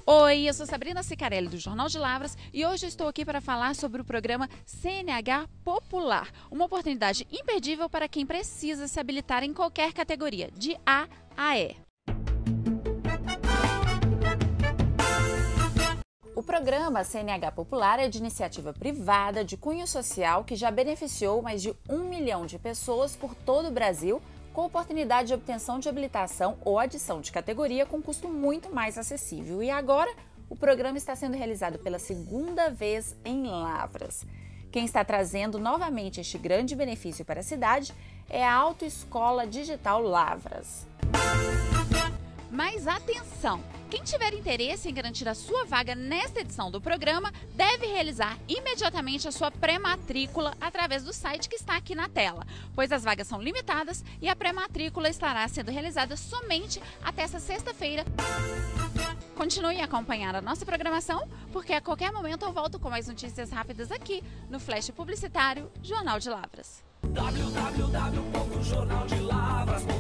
Oi, eu sou Sabrina Cicarelli do Jornal de Lavras e hoje estou aqui para falar sobre o programa CNH Popular, uma oportunidade imperdível para quem precisa se habilitar em qualquer categoria, de A a E. O programa CNH Popular é de iniciativa privada de cunho social que já beneficiou mais de 1 milhão de pessoas por todo o Brasil, com oportunidade de obtenção de habilitação ou adição de categoria com custo muito mais acessível. E agora, o programa está sendo realizado pela segunda vez em Lavras. Quem está trazendo novamente este grande benefício para a cidade é a Autoescola Digital Lavras. Mas atenção! Quem tiver interesse em garantir a sua vaga nesta edição do programa deve realizar imediatamente a sua pré-matrícula através do site que está aqui na tela, pois as vagas são limitadas e a pré-matrícula estará sendo realizada somente até essa sexta-feira. Continue a acompanhar a nossa programação, porque a qualquer momento eu volto com mais notícias rápidas aqui no Flash Publicitário Jornal de Lavras. www.jornaldelavras.com